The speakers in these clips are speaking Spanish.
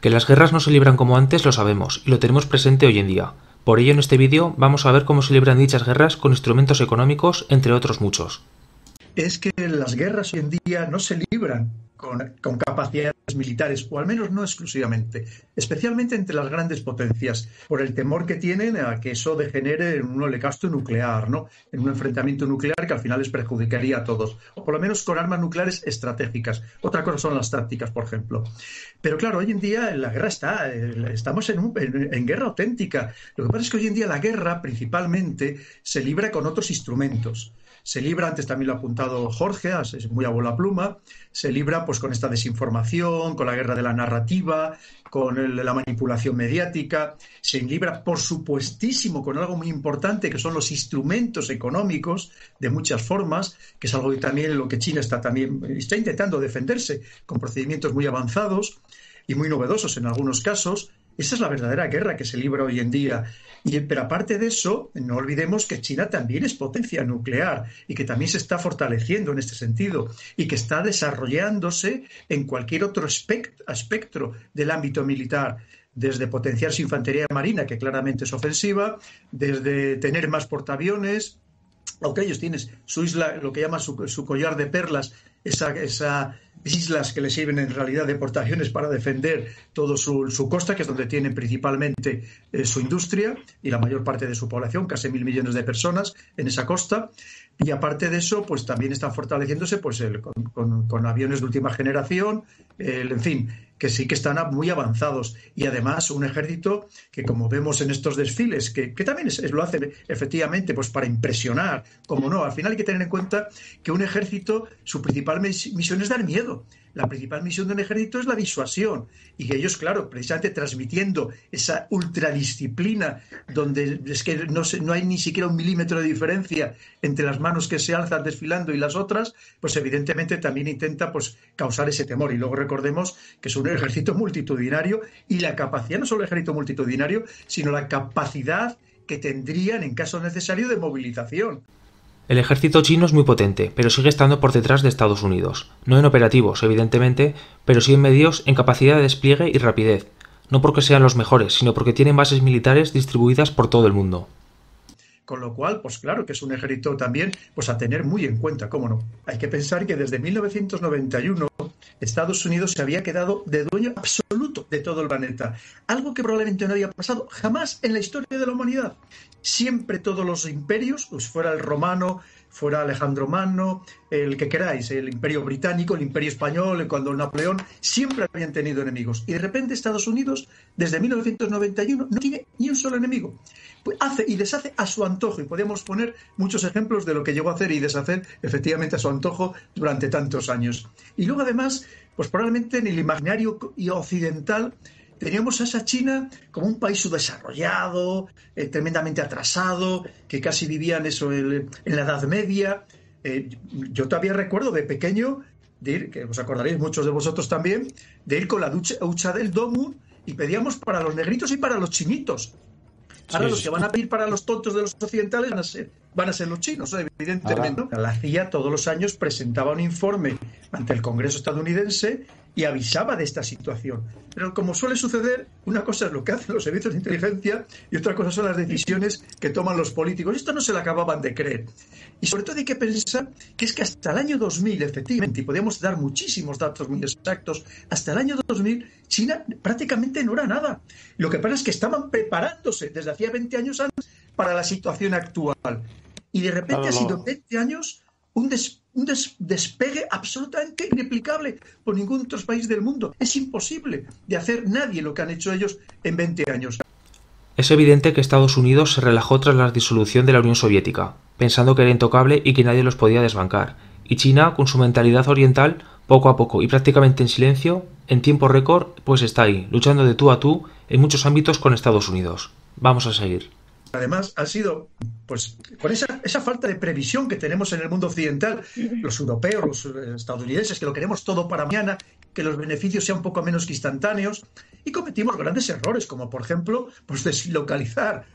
Que las guerras no se libran como antes lo sabemos y lo tenemos presente hoy en día. Por ello en este vídeo vamos a ver cómo se libran dichas guerras con instrumentos económicos, entre otros muchos. Es que las guerras hoy en día no se libran con capacidades militares, o al menos no exclusivamente, especialmente entre las grandes potencias, por el temor que tienen a que eso degenere en un holocausto nuclear, ¿no? En un enfrentamiento nuclear que al final les perjudicaría a todos, o por lo menos con armas nucleares estratégicas. Otra cosa son las tácticas, por ejemplo. Pero claro, hoy en día la guerra estamos en guerra auténtica. Lo que pasa es que hoy en día la guerra principalmente se libra con otros instrumentos. Se libra, antes también lo ha apuntado Jorge, es muy a bola pluma, se libra pues con esta desinformación, con la guerra de la narrativa, con la manipulación mediática, se libra por supuestísimo con algo muy importante que son los instrumentos económicos de muchas formas, que es algo que también lo que China está intentando defenderse con procedimientos muy avanzados y muy novedosos en algunos casos. Esa es la verdadera guerra que se libra hoy en día. Pero aparte de eso, no olvidemos que China también es potencia nuclear y que también se está fortaleciendo en este sentido y que está desarrollándose en cualquier otro espectro del ámbito militar, desde potenciar su infantería marina, que claramente es ofensiva, desde tener más portaaviones, aunque ellos tienen su isla, lo que llaman su collar de perlas, esas islas que les sirven en realidad de portaaviones para defender toda su costa, que es donde tienen principalmente su industria y la mayor parte de su población, casi 1.000 millones de personas en esa costa. Y aparte de eso, pues también están fortaleciéndose pues, con aviones de última generación, en fin, que sí que están muy avanzados. Y además un ejército que, como vemos en estos desfiles, que también lo hacen efectivamente pues para impresionar, como no, al final hay que tener en cuenta que un ejército, su principal misión es dar miedo. La principal misión de un ejército es la disuasión y que ellos, claro, precisamente transmitiendo esa ultradisciplina donde es que no hay ni siquiera 1 milímetro de diferencia entre las manos que se alzan desfilando y las otras, pues evidentemente también intenta pues causar ese temor. Y luego recordemos que es un ejército multitudinario y la capacidad, no solo el ejército multitudinario, sino la capacidad que tendrían en caso necesario de movilización. El ejército chino es muy potente, pero sigue estando por detrás de Estados Unidos. No en operativos, evidentemente, pero sí en medios, en capacidad de despliegue y rapidez. No porque sean los mejores, sino porque tienen bases militares distribuidas por todo el mundo. Con lo cual, pues claro que es un ejército también pues a tener muy en cuenta, cómo no. Hay que pensar que desde 1991 Estados Unidos se había quedado de dueño absoluto de todo el planeta, algo que probablemente no había pasado jamás en la historia de la humanidad. Siempre todos los imperios, pues fuera el romano, fuera Alejandro Magno, el que queráis, el imperio británico, el imperio español, cuando Napoleón, siempre habían tenido enemigos. Y de repente Estados Unidos, desde 1991, no tiene ni un solo enemigo. Pues hace y deshace a su antojo, y podemos poner muchos ejemplos de lo que llegó a hacer y deshacer efectivamente a su antojo durante tantos años. Y luego además, pues probablemente en el imaginario occidental teníamos a esa China como un país subdesarrollado, tremendamente atrasado, que casi vivían eso en la Edad Media. Yo todavía recuerdo de pequeño, de ir, que os acordaréis muchos de vosotros también, de ir con la hucha del domu y pedíamos para los negritos y para los chinitos. Ahora los que van a pedir para los tontos de los occidentales van a ser los chinos, evidentemente, ¿no? La CIA todos los años presentaba un informe ante el Congreso estadounidense y avisaba de esta situación. Pero como suele suceder, una cosa es lo que hacen los servicios de inteligencia y otra cosa son las decisiones que toman los políticos. Esto no se lo acababan de creer. Y sobre todo hay que pensar que es que hasta el año 2000, efectivamente, y podemos dar muchísimos datos muy exactos, hasta el año 2000 China prácticamente no era nada. Lo que pasa es que estaban preparándose desde hacía 20 años antes para la situación actual. Y de repente ha sido 20 años un despegue absolutamente irreplicable por ningún otro país del mundo. Es imposible de hacer nadie lo que han hecho ellos en 20 años. Es evidente que Estados Unidos se relajó tras la disolución de la Unión Soviética, pensando que era intocable y que nadie los podía desbancar. Y China, con su mentalidad oriental, poco a poco y prácticamente en silencio, en tiempo récord, pues está ahí, luchando de tú a tú en muchos ámbitos con Estados Unidos. Vamos a seguir. Además, ha sido, pues, con esa falta de previsión que tenemos en el mundo occidental, los europeos, los estadounidenses, que lo queremos todo para mañana, que los beneficios sean un poco menos que instantáneos, y cometimos grandes errores, como por ejemplo, pues deslocalizar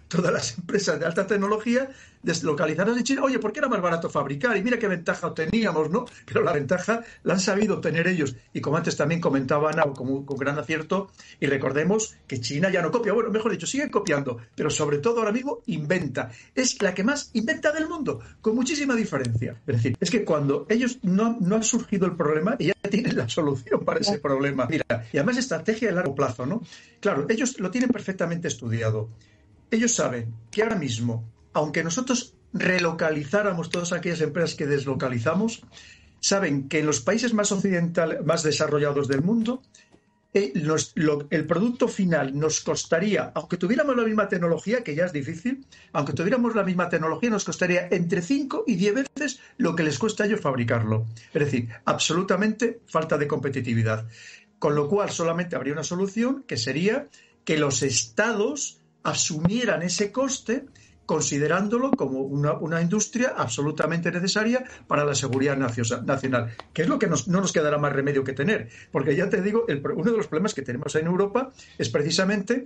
todas las empresas de alta tecnología deslocalizadas en China. Oye, ¿por qué era más barato fabricar? Y mira qué ventaja teníamos, ¿no? Pero la ventaja la han sabido obtener ellos. Y como antes también comentaba Ana, con gran acierto, y recordemos que China ya no copia, bueno, mejor dicho, sigue copiando, pero sobre todo ahora mismo inventa. Es la que más inventa del mundo, con muchísima diferencia. Es decir, es que cuando ellos no ha surgido el problema, y ya tienen la solución para ese problema. Mira, y además estrategia de largo plazo, ¿no? Claro, ellos lo tienen perfectamente estudiado. Ellos saben que ahora mismo, aunque nosotros relocalizáramos todas aquellas empresas que deslocalizamos, saben que en los países más occidentales, más desarrollados del mundo, el producto final nos costaría, aunque tuviéramos la misma tecnología, que ya es difícil, aunque tuviéramos la misma tecnología, nos costaría entre 5 y 10 veces lo que les cuesta a ellos fabricarlo. Es decir, absolutamente falta de competitividad. Con lo cual solamente habría una solución, que sería que los estados asumieran ese coste, considerándolo como una industria absolutamente necesaria para la seguridad nacional, que es lo que no nos quedará más remedio que tener. Porque ya te digo, uno de los problemas que tenemos en Europa es precisamente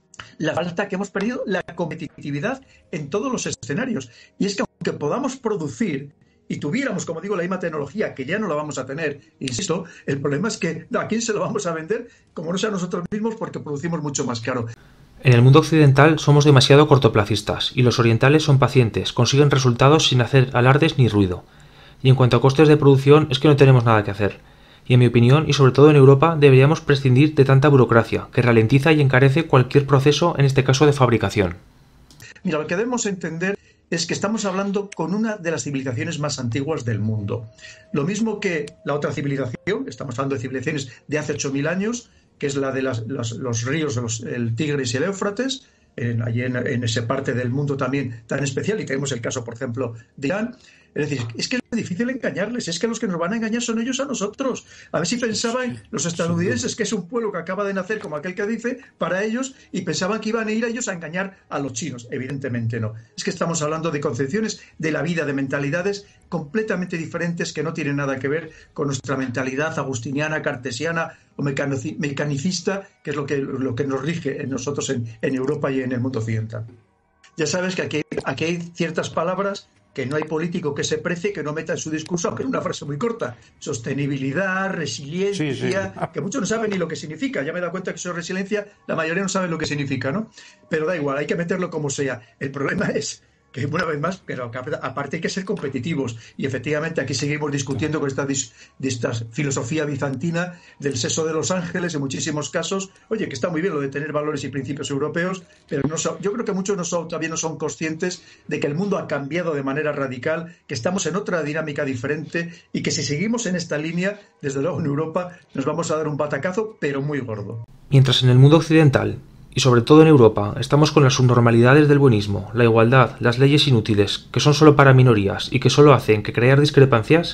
la falta que hemos perdido, la competitividad en todos los escenarios. Y es que aunque podamos producir y tuviéramos, como digo, la misma tecnología, que ya no la vamos a tener, insisto, el problema es que ¿a quién se lo vamos a vender? Como no sea a nosotros mismos, porque producimos mucho más caro. En el mundo occidental somos demasiado cortoplacistas y los orientales son pacientes, consiguen resultados sin hacer alardes ni ruido. Y en cuanto a costes de producción es que no tenemos nada que hacer. Y en mi opinión, y sobre todo en Europa, deberíamos prescindir de tanta burocracia, que ralentiza y encarece cualquier proceso, en este caso de fabricación. Mira, lo que debemos entender es que estamos hablando con una de las civilizaciones más antiguas del mundo. Lo mismo que la otra civilización, estamos hablando de civilizaciones de hace 8.000 años, que es la de los ríos, el Tigris y el Éufrates, allí en esa parte del mundo también tan especial, y tenemos el caso, por ejemplo, de Irán. Es decir, es que es difícil engañarles, es que los que nos van a engañar son ellos a nosotros. A ver si pensaban los estadounidenses que es un pueblo que acaba de nacer, como aquel que dice, para ellos, y pensaban que iban a ir a ellos a engañar a los chinos. Evidentemente no. Es que estamos hablando de concepciones de la vida, de mentalidades completamente diferentes que no tienen nada que ver con nuestra mentalidad agustiniana, cartesiana o mecanicista, que es lo que nos rige en nosotros en Europa y en el mundo occidental. Ya sabes que aquí hay ciertas palabras que no hay político que se precie que no meta en su discurso, aunque es una frase muy corta: sostenibilidad, resiliencia, sí. Que muchos no saben ni lo que significa. Ya me he dado cuenta que eso es resiliencia, la mayoría no sabe lo que significa, ¿no? Pero da igual, hay que meterlo como sea. El problema es que, una vez más, pero aparte hay que ser competitivos, y efectivamente aquí seguimos discutiendo con esta filosofía bizantina del seso de los ángeles en muchísimos casos. Oye, que está muy bien lo de tener valores y principios europeos, pero yo creo que muchos todavía no son conscientes de que el mundo ha cambiado de manera radical, que estamos en otra dinámica diferente, y que si seguimos en esta línea, desde luego en Europa nos vamos a dar un batacazo, pero muy gordo. Mientras en el mundo occidental, y sobre todo en Europa, estamos con las subnormalidades del buenismo, la igualdad, las leyes inútiles, que son solo para minorías y que solo hacen que crear discrepancias,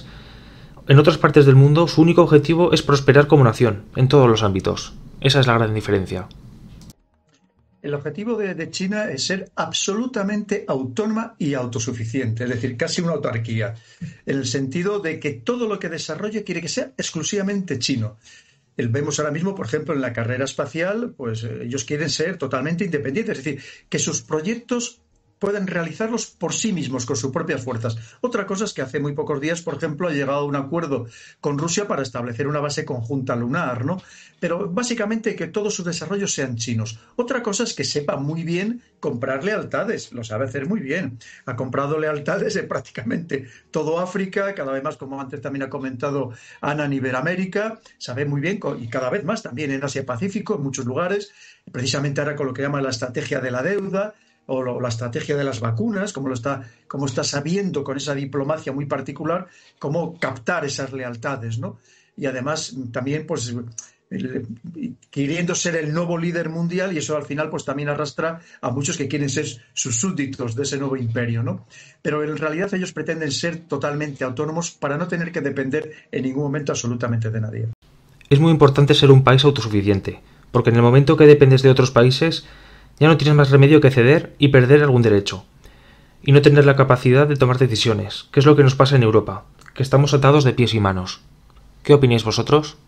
en otras partes del mundo su único objetivo es prosperar como nación, en todos los ámbitos. Esa es la gran diferencia. El objetivo de China es ser absolutamente autónoma y autosuficiente, es decir, casi una autarquía, en el sentido de que todo lo que desarrolle quiere que sea exclusivamente chino. Vemos ahora mismo, por ejemplo, en la carrera espacial, pues ellos quieren ser totalmente independientes, es decir, que sus proyectos puedan realizarlos por sí mismos, con sus propias fuerzas. Otra cosa es que hace muy pocos días, por ejemplo, ha llegado a un acuerdo con Rusia para establecer una base conjunta lunar, ¿no? Pero básicamente que todos sus desarrollos sean chinos. Otra cosa es que sepa muy bien comprar lealtades, lo sabe hacer muy bien. Ha comprado lealtades en prácticamente todo África, cada vez más, como antes también ha comentado Ana, en Iberoamérica, sabe muy bien, y cada vez más también en Asia-Pacífico, en muchos lugares, precisamente ahora con lo que llama la estrategia de la deuda, o la estrategia de las vacunas, como está sabiendo con esa diplomacia muy particular, cómo captar esas lealtades, ¿no? Y además también, pues, queriendo ser el nuevo líder mundial, y eso al final pues también arrastra a muchos que quieren ser sus súbditos de ese nuevo imperio, ¿no? Pero en realidad ellos pretenden ser totalmente autónomos para no tener que depender en ningún momento absolutamente de nadie. Es muy importante ser un país autosuficiente, porque en el momento que dependes de otros países, ya no tienes más remedio que ceder y perder algún derecho, y no tener la capacidad de tomar decisiones, que es lo que nos pasa en Europa, que estamos atados de pies y manos. ¿Qué opináis vosotros?